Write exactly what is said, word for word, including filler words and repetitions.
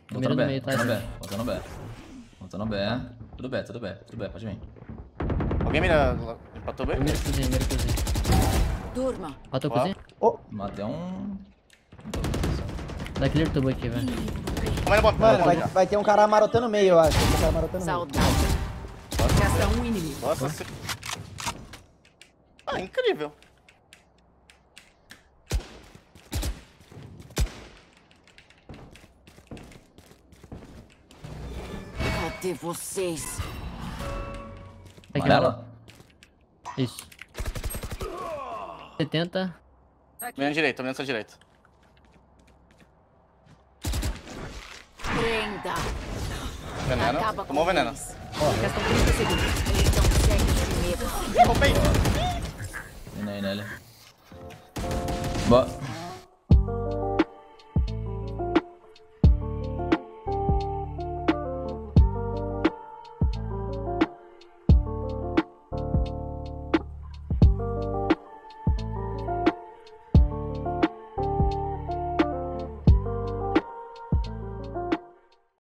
Voltando Primeiro no B, meio, tá? voltando B, voltando B. Voltando B. Tudo B, tudo B, tudo B, pode vir. Alguém mira empatou bem? Primeiro cozinha, primeiro cozinha. Durma. Matou o Ó. cozinha? Oh, Matei um. Dá clear tubo aqui, velho. Comendo bomba. mano, vai, vai ter um cara marotando no meio, eu acho. Vai ter um cara marotando no meio. Saudável. Resta um inimigo. Nossa, se... Ah, incrível. Cadê vocês? Aqui, Amarela? Isso. setenta. Mirando direito, mirando sua direita. Prenda. Veneno. Acaba com Tomou veneno. eles. Restam trinta segundos. Eles não seguem primeiro. Roubei. Vem aí nele. Boa.